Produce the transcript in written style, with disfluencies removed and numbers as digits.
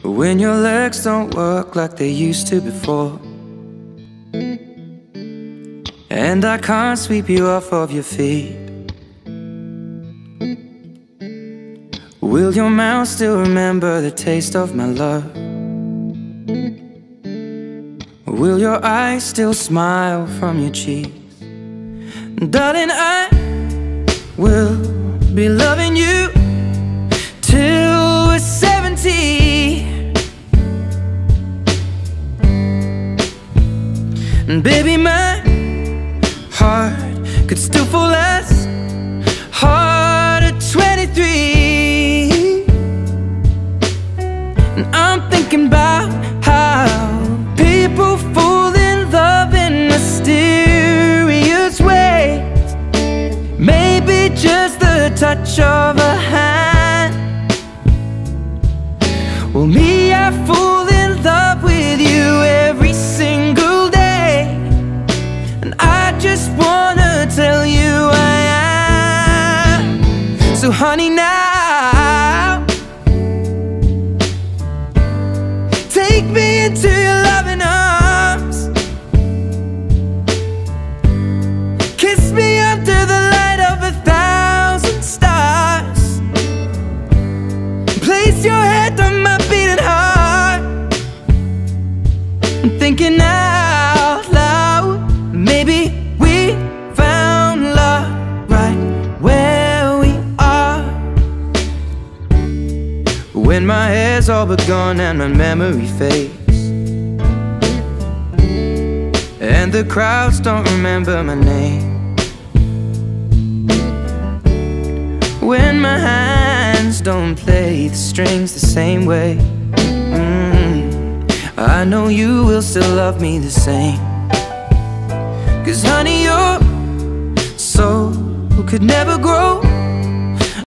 When your legs don't work like they used to before, and I can't sweep you off of your feet, will your mouth still remember the taste of my love? Will your eyes still smile from your cheeks? Darling, I will be loving you till we're 70. And baby, my heart could still fall as hard at 23. And I'm thinking about how people fall in love in mysterious ways. Maybe just the touch of a hand. Well, me, I fall in love with you every single day. And I just wanna tell you I am. So honey, now take me into your loving arms. Kiss me under the light of 1,000 stars. Place your head on my beating heart. I'm thinking out loud, maybe we found love right where we are. When my hair's all but gone and my memory fades, and the crowds don't remember my name, when my hands don't play the strings the same way, I know you will still love me the same. 'Cause honey, your soul could never grow